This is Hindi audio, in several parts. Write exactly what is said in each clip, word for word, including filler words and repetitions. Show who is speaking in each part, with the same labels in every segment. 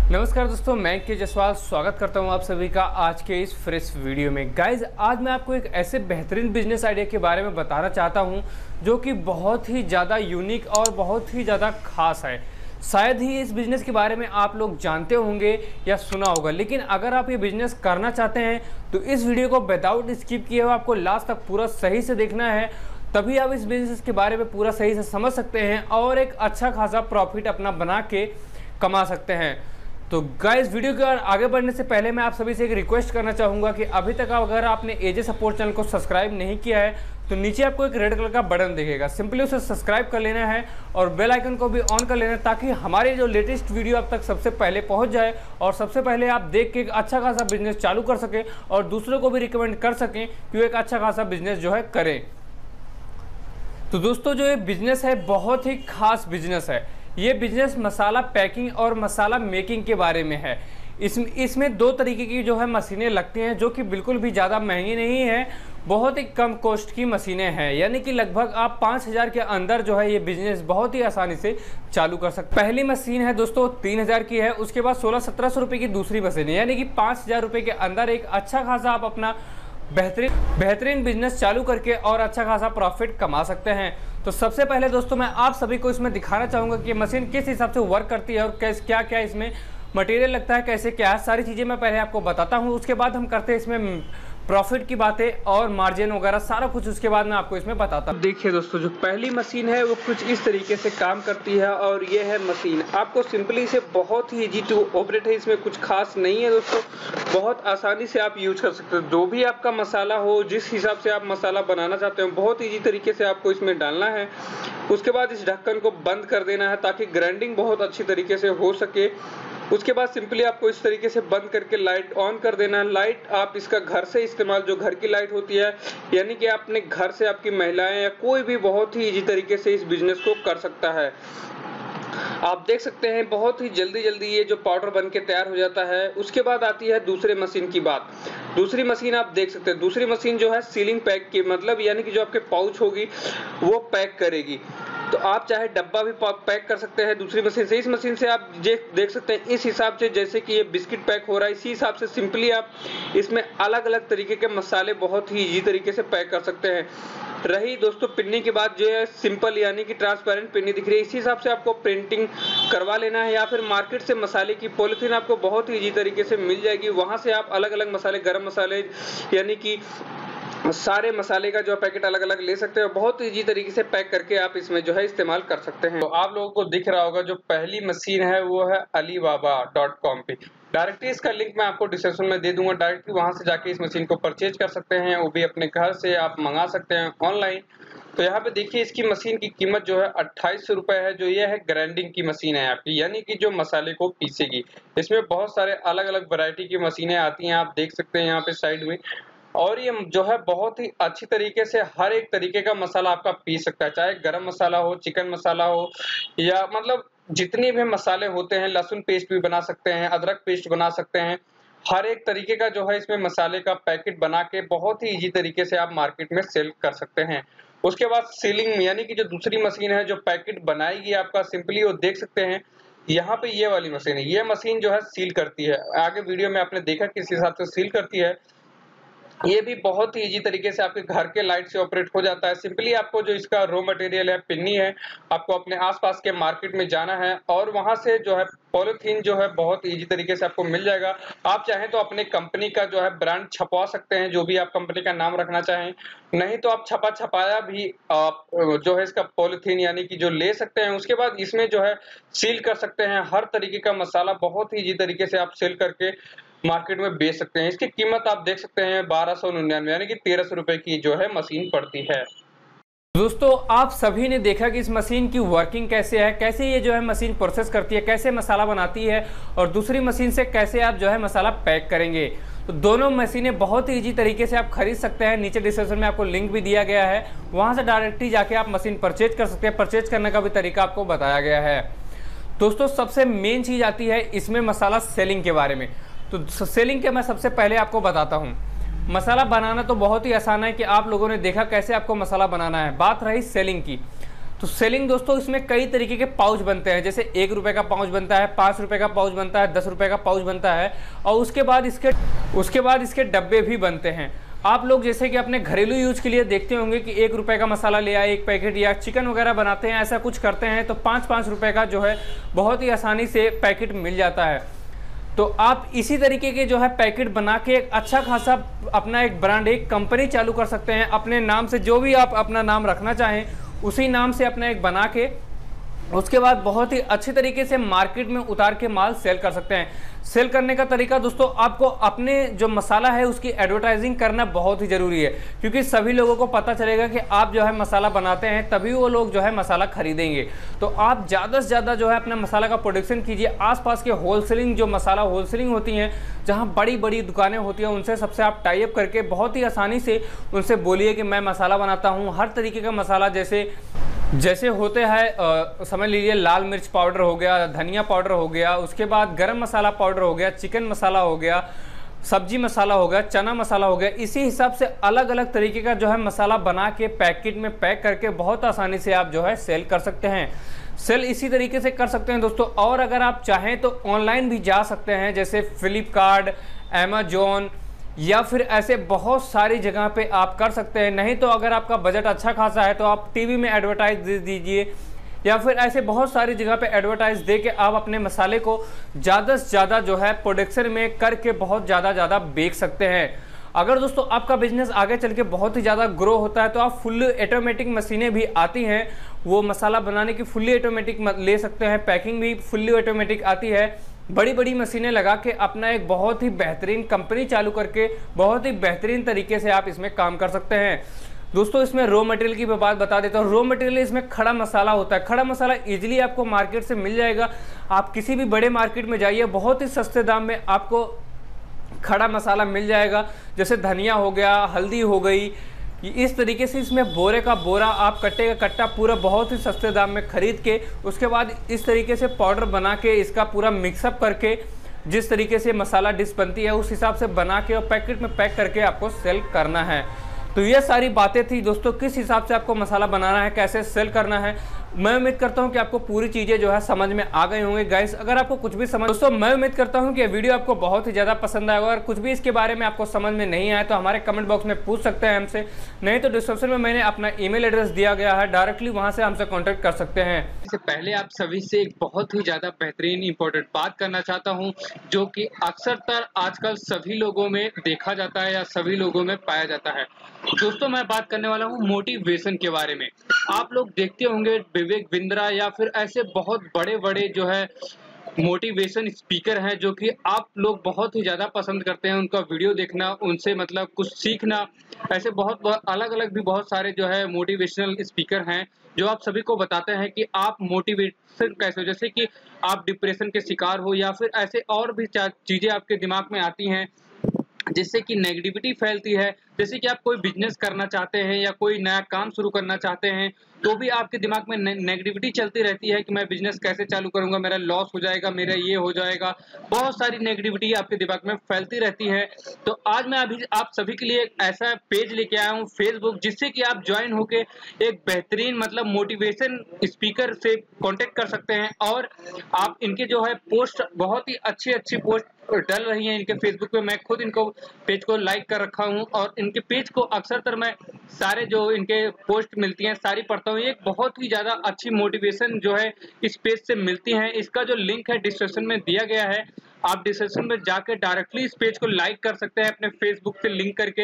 Speaker 1: नमस्कार दोस्तों, मैं के जसवाल स्वागत करता हूं आप सभी का आज के इस फ्रेश वीडियो में। गाइज, आज मैं आपको एक ऐसे बेहतरीन बिजनेस आइडिया के बारे में बताना चाहता हूं जो कि बहुत ही ज़्यादा यूनिक और बहुत ही ज़्यादा खास है। शायद ही इस बिज़नेस के बारे में आप लोग जानते होंगे या सुना होगा, लेकिन अगर आप ये बिज़नेस करना चाहते हैं तो इस वीडियो को विदाउट स्किप किए हुए आपको लास्ट तक पूरा सही से देखना है, तभी आप इस बिज़नेस के बारे में पूरा सही से समझ सकते हैं और एक अच्छा खासा प्रॉफिट अपना बना के कमा सकते हैं। तो गाइस, वीडियो के आगे बढ़ने से पहले मैं आप सभी से एक रिक्वेस्ट करना चाहूँगा कि अभी तक अगर आपने एजे सपोर्ट चैनल को सब्सक्राइब नहीं किया है तो नीचे आपको एक रेड कलर का बटन दिखेगा, सिंपली उसे सब्सक्राइब कर लेना है और बेल आइकन को भी ऑन कर लेना है ताकि हमारी जो लेटेस्ट वीडियो आप तक सबसे पहले पहुंच जाए और सबसे पहले आप देख के एक अच्छा खासा बिजनेस चालू कर सकें और दूसरों को भी रिकमेंड कर सकें कि वो एक अच्छा खासा बिजनेस जो है करें। तो दोस्तों, जो ये बिजनेस है बहुत ही खास बिजनेस है। ये बिजनेस मसाला पैकिंग और मसाला मेकिंग के बारे में है। इसमें इसमें दो तरीके की जो है मशीनें लगती हैं जो कि बिल्कुल भी ज़्यादा महंगी नहीं है, बहुत ही कम कॉस्ट की मशीनें हैं, यानी कि लगभग आप पाँच हज़ार के अंदर जो है ये बिजनेस बहुत ही आसानी से चालू कर सकते। पहली मशीन है दोस्तों तीन हज़ार की है, उसके बाद सोलह सत्रह सौ रुपये की दूसरी मशीन है, यानी कि पाँच हज़ार रुपये के अंदर एक अच्छा खासा आप अपना बेहतरीन बेहतरीन बिजनेस चालू करके और अच्छा खासा प्रॉफिट कमा सकते हैं। तो सबसे पहले दोस्तों मैं आप सभी को इसमें दिखाना चाहूँगा कि मशीन किस हिसाब से वर्क करती है और कैसे क्या क्या इसमें मटेरियल लगता है, कैसे क्या है, सारी चीज़ें मैं पहले आपको बताता हूँ। उसके बाद हम करते हैं इसमें प्रॉफिट की बातें और मार्जिन वगैरह सारा कुछ, उसके बाद मैं आपको इसमें बताता हूँ। देखिए दोस्तों, जो पहली मशीन है वो कुछ इस तरीके से काम करती है और ये है मशीन। आपको सिंपली से बहुत ही इजी टू ऑपरेट है, इसमें कुछ खास नहीं है दोस्तों, बहुत आसानी से आप यूज कर सकते हो। जो भी आपका मसाला हो, जिस हिसाब से आप मसाला बनाना चाहते हो, बहुत ईजी तरीके से आपको इसमें डालना है। उसके बाद इस ढक्कन को बंद कर देना है ताकि ग्राइंडिंग बहुत अच्छी तरीके से हो सके। उसके बाद सिंपली आपको इस तरीके से बंद करके लाइट ऑन कर देना है। लाइट आप इसका घर से इस्तेमाल, जो घर की लाइट होती है, यानी कि आपने घर से आपकी महिलाएं या कोई भी बहुत ही इजी तरीके से इस बिजनेस को कर सकता है। आप देख सकते हैं बहुत ही जल्दी जल्दी ये जो पाउडर बन के तैयार हो जाता है। उसके बाद आती है दूसरे मशीन की बात। दूसरी मशीन आप देख सकते हैं, दूसरी मशीन जो है सीलिंग पैक की, मतलब यानी कि जो आपके पाउच होगी वो पैक करेगी। तो आप चाहे डब्बा भी पैक कर सकते हैं दूसरी मशीन से। इस मशीन से आप देख सकते हैं इस हिसाब से, जैसे कि ये बिस्किट पैक हो रहा है, इसी हिसाब से सिंपली आप इसमें अलग अलग तरीके के मसाले बहुत ही इजी तरीके से पैक कर सकते हैं। रही दोस्तों पिन्नी की बात, जो है सिंपल यानी कि ट्रांसपेरेंट पिन्नी दिख रही है, इसी हिसाब से आपको प्रिंटिंग करवा लेना है या फिर मार्केट से मसाले की पॉलिथीन आपको बहुत ही इजी तरीके से मिल जाएगी। वहां से आप अलग अलग मसाले, गरम मसाले यानी कि सारे मसाले का जो पैकेट अलग अलग ले सकते हो। बहुत इजी तरीके से पैक करके आप इसमें जो है इस्तेमाल कर सकते हैं। तो आप लोगों को दिख रहा होगा जो पहली मशीन है वो है अलीबाबा डॉट कॉम पे। डायरेक्टली इसका लिंक मैं आपको डिस्क्रिप्शन में दे दूंगा, डायरेक्टली वहां से जाके इस मशीन को परचेज कर सकते हैं, वो भी अपने घर से आप मंगा सकते हैं ऑनलाइन। तो यहाँ पे देखिए इसकी मशीन की कीमत जो है अट्ठाईस सौ रुपए है। जो ये है ग्राइंडिंग की मशीन है आपकी, यानी कि जो मसाले को पीसेगी। इसमें बहुत सारे अलग अलग वैरायटी की मशीनें आती हैं, आप देख सकते हैं यहाँ पे साइड में। और ये जो है बहुत ही अच्छी तरीके से हर एक तरीके का मसाला आपका पीस सकता है, चाहे गरम मसाला हो, चिकन मसाला हो, या मतलब जितने भी मसाले होते हैं। लहसुन पेस्ट भी बना सकते हैं, अदरक पेस्ट बना सकते हैं। हर एक तरीके का जो है इसमें मसाले का पैकेट बना के बहुत ही इजी तरीके से आप मार्केट में सेल कर सकते हैं। उसके बाद सीलिंग यानी कि जो दूसरी मशीन है जो पैकेट बनाएगी आपका, सिंपली वो देख सकते हैं यहाँ पे ये वाली मशीन है। ये मशीन जो है सील करती है, आगे वीडियो में आपने देखा किस हिसाब से सील करती है। ये भी बहुत ही इजी तरीके से आपके घर के लाइट से ऑपरेट हो जाता है। सिंपली आपको जो इसका रॉ मटेरियल है, पिन्नी है, आपको अपने आसपास के मार्केट में जाना है और वहां से जो है पॉलिथीन जो है बहुत इजी तरीके से आपको मिल जाएगा। आप चाहें तो अपने कंपनी का जो है ब्रांड छपवा सकते हैं, जो भी आप कंपनी का नाम रखना चाहें। नहीं तो आप छपा छपाया भी आप जो है इसका पॉलिथीन यानी कि जो ले सकते हैं। उसके बाद इसमें जो है सील कर सकते हैं। हर तरीके का मसाला बहुत ही इजी तरीके से आप सेल करके मार्केट में बेच सकते हैं। इसकी कीमत आप देख सकते हैं बारह सौ निन्यानवे यानी कि तेरह सौ रुपए की जो है मशीन पड़ती है। दोस्तों, आप सभी ने देखा कि इस मशीन की वर्किंग कैसे है, कैसे ये जो है मशीन प्रोसेस करती है, कैसे मसाला बनाती है और दूसरी मशीन से कैसे आप जो है मसाला पैक करेंगे। तो दोनों मशीनें बहुत ही ईजी तरीके से आप खरीद सकते हैं। नीचे डिस्क्रिप्शन में आपको लिंक भी दिया गया है, वहां से डायरेक्टली जाके आप मशीन परचेज कर सकते हैं। परचेज करने का भी तरीका आपको बताया गया है। दोस्तों, सबसे मेन चीज आती है इसमें मसाला सेलिंग के बारे में। तो सेलिंग के मैं सबसे पहले आपको बताता हूँ। मसाला बनाना तो बहुत ही आसान है कि आप लोगों ने देखा कैसे आपको मसाला बनाना है। बात रही सेलिंग की, तो सेलिंग दोस्तों इसमें कई तरीके के पाउच बनते हैं, जैसे एक रुपए का पाउच बनता है, पाँच रुपए का पाउच बनता है, दस रुपए का पाउच बनता है, और उसके बाद इसके उसके बाद इसके डब्बे भी बनते हैं। आप लोग जैसे कि अपने घरेलू यूज के लिए देखते होंगे कि एक रुपए का मसाला लिया एक पैकेट, या चिकन वगैरह बनाते हैं, ऐसा कुछ करते हैं तो पाँच पाँच रुपए का जो है बहुत ही आसानी से पैकेट मिल जाता है। तो आप इसी तरीके के जो है पैकेट बना के एक अच्छा खासा अपना एक ब्रांड, एक कंपनी चालू कर सकते हैं अपने नाम से। जो भी आप अपना नाम रखना चाहें उसी नाम से अपना एक बना के उसके बाद बहुत ही अच्छी तरीके से मार्केट में उतार के माल सेल कर सकते हैं। सेल करने का तरीका दोस्तों, आपको अपने जो मसाला है उसकी एडवर्टाइजिंग करना बहुत ही ज़रूरी है, क्योंकि सभी लोगों को पता चलेगा कि आप जो है मसाला बनाते हैं, तभी वो लोग जो है मसाला खरीदेंगे। तो आप ज़्यादा से ज़्यादा जो है अपना मसाला का प्रोडक्शन कीजिए। आसपास के होलसेलिंग जो मसाला होलसेलिंग होती हैं, जहाँ बड़ी बड़ी दुकानें होती हैं, उनसे सबसे आप टाई अप करके बहुत ही आसानी से उनसे बोलिए कि मैं मसाला बनाता हूँ, हर तरीके का मसाला, जैसे जैसे होते हैं समझ लीजिए लाल मिर्च पाउडर हो गया, धनिया पाउडर हो गया, उसके बाद गरम मसाला पाउडर हो गया, चिकन मसाला हो गया, सब्जी मसाला हो गया, चना मसाला हो गया। इसी हिसाब से अलग अलग तरीके का जो है मसाला बना के पैकेट में पैक करके बहुत आसानी से आप जो है सेल कर सकते हैं। सेल इसी तरीके से कर सकते हैं दोस्तों। और अगर आप चाहें तो ऑनलाइन भी जा सकते हैं, जैसे फ्लिपकार्ट, अमेजोन, या फिर ऐसे बहुत सारी जगह पे आप कर सकते हैं। नहीं तो अगर आपका बजट अच्छा खासा है तो आप टीवी में एडवर्टाइज दे दीजिए, या फिर ऐसे बहुत सारी जगह पे एडवर्टाइज दे के आप अपने मसाले को ज़्यादा से ज़्यादा जो है प्रोडक्शन में करके बहुत ज़्यादा ज़्यादा बेच सकते हैं। अगर दोस्तों आपका बिजनेस आगे चल के बहुत ही ज़्यादा ग्रो होता है तो आप फुल्ली ऑटोमेटिक मशीनें भी आती हैं, वो मसाला बनाने की फुल्ली ऑटोमेटिक ले सकते हैं, पैकिंग भी फुल्ली ऑटोमेटिक आती है। बड़ी बड़ी मशीनें लगा के अपना एक बहुत ही बेहतरीन कंपनी चालू करके बहुत ही बेहतरीन तरीके से आप इसमें काम कर सकते हैं। दोस्तों इसमें रॉ मटेरियल की मैं बात बता देता हूँ। रॉ मटेरियल इसमें खड़ा मसाला होता है। खड़ा मसाला इजीली आपको मार्केट से मिल जाएगा। आप किसी भी बड़े मार्केट में जाइए, बहुत ही सस्ते दाम में आपको खड़ा मसाला मिल जाएगा। जैसे धनिया हो गया, हल्दी हो गई, इस तरीके से इसमें बोरे का बोरा, आप कट्टे का कट्टा पूरा बहुत ही सस्ते दाम में खरीद के उसके बाद इस तरीके से पाउडर बना के इसका पूरा मिक्सअप करके जिस तरीके से मसाला डिश बनती है उस हिसाब से बना के और पैकेट में पैक करके आपको सेल करना है। तो ये सारी बातें थी दोस्तों, किस हिसाब से आपको मसाला बनाना है, कैसे सेल करना है। मैं उम्मीद करता हूं कि आपको पूरी चीज़ें जो है समझ में आ गई होंगे गाइस। अगर आपको कुछ भी समझ दोस्तों मैं उम्मीद करता हूं कि ये वीडियो आपको बहुत ही ज़्यादा पसंद आएगा। अगर कुछ भी इसके बारे में आपको समझ में नहीं आया तो हमारे कमेंट बॉक्स में पूछ सकते हैं हमसे, नहीं तो डिस्क्रिप्शन में मैंने अपना ईमेल एड्रेस दिया गया है, डायरेक्टली वहाँ से हमसे कॉन्टैक्ट कर सकते हैं। इससे पहले आप सभी से एक बहुत ही ज़्यादा बेहतरीन इंपॉर्टेंट बात करना चाहता हूँ, जो कि अक्सरतर आजकल सभी लोगों में देखा जाता है या सभी लोगों में पाया जाता है। दोस्तों मैं बात करने वाला हूँ मोटिवेशन के बारे में। आप लोग देखते होंगे विवेक बिंद्रा या फिर ऐसे बहुत बड़े बड़े जो है मोटिवेशन स्पीकर हैं, जो कि आप लोग बहुत ही ज़्यादा पसंद करते हैं उनका वीडियो देखना, उनसे मतलब कुछ सीखना। ऐसे बहुत अलग अलग भी बहुत सारे जो है मोटिवेशनल स्पीकर हैं जो आप सभी को बताते हैं कि आप मोटिवेशन कैसे हो। जैसे कि आप डिप्रेशन के शिकार हो या फिर ऐसे और भी चीज़ें आपके दिमाग में आती हैं जिससे कि नेगेटिविटी फैलती है। जैसे कि आप कोई बिजनेस करना चाहते हैं या कोई नया काम शुरू करना चाहते हैं तो भी आपके दिमाग में नेगेटिविटी चलती रहती है कि मैं बिजनेस कैसे चालू करूंगा, मेरा लॉस हो जाएगा, मेरा ये हो जाएगा। बहुत सारी नेगेटिविटी आपके दिमाग में फैलती रहती है। तो आज मैं अभी आप सभी के लिए एक ऐसा पेज लेके आया हूँ फेसबुक, जिससे कि आप ज्वाइन होके एक बेहतरीन मतलब मोटिवेशन स्पीकर से कांटेक्ट कर सकते हैं। और आप इनके जो है पोस्ट बहुत ही अच्छी अच्छी पोस्ट डल रही हैं इनके फेसबुक पे। मैं खुद इनको पेज को लाइक कर रखा हूं और इनके पेज को अक्सर मैं सारे जो इनके पोस्ट मिलती हैं सारी पढ़ता हूं। एक बहुत ही ज्यादा अच्छी मोटिवेशन जो है इस पेज से मिलती है। इसका जो लिंक है डिस्क्रिप्शन में दिया गया है, आप डिस्क्रिप्शन में जाकर डायरेक्टली इस पेज को लाइक कर सकते हैं अपने फेसबुक से लिंक करके।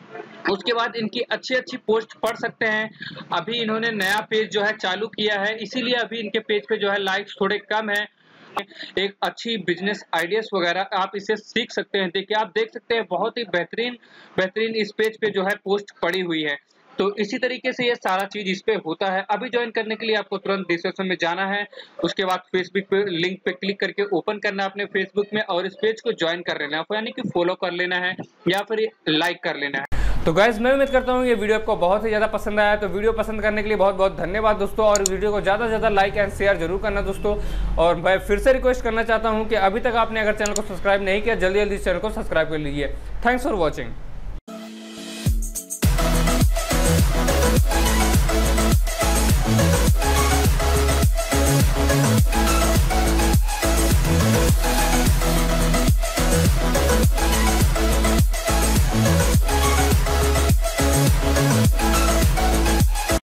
Speaker 1: उसके बाद इनकी अच्छी अच्छी पोस्ट पढ़ सकते हैं। अभी इन्होंने नया पेज जो है चालू किया है, इसीलिए अभी इनके पेज पे जो है लाइक्स थोड़े कम है। एक अच्छी बिजनेस आइडियाज वगैरह आप इसे सीख सकते हैं। देखिए आप देख सकते हैं बहुत ही बेहतरीन बेहतरीन इस पेज पे जो है पोस्ट पड़ी हुई है। तो इसी तरीके से ये सारा चीज इस पे होता है। अभी ज्वाइन करने के लिए आपको तुरंत डिस्क्रिप्शन में जाना है, उसके बाद फेसबुक पे लिंक पे क्लिक करके ओपन करना है अपने फेसबुक में और इस पेज को ज्वाइन कर लेना है, यानी कि फॉलो कर लेना है या फिर लाइक कर लेना है। तो गाइस मैं उम्मीद करता हूँ ये वीडियो आपको बहुत ही ज़्यादा पसंद आया। तो वीडियो पसंद करने के लिए बहुत बहुत धन्यवाद दोस्तों, और वीडियो को ज़्यादा से ज़्यादा लाइक एंड शेयर जरूर करना दोस्तों। और मैं फिर से रिक्वेस्ट करना चाहता हूँ कि अभी तक आपने अगर चैनल को सब्सक्राइब नहीं किया, जल्दी जल्दी चैनल को सब्सक्राइब कर लीजिए। Thanks for watching.